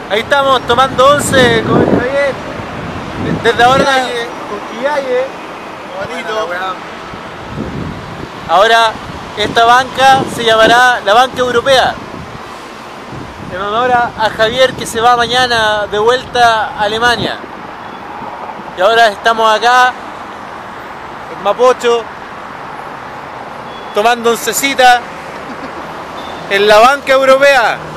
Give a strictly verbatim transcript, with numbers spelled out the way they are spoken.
Ahí estamos tomando once con el Javier. Desde ahora con Quillaye. Bonito. Ahora esta banca se llamará la banca europea. En honor a Javier, que se va mañana de vuelta a Alemania. Y ahora estamos acá en Mapocho tomando oncecita en la banca europea.